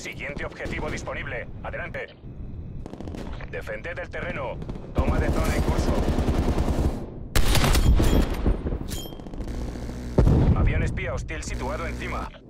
Siguiente objetivo disponible. Adelante. Defended el terreno. Toma de zona en curso. Avión espía hostil situado encima.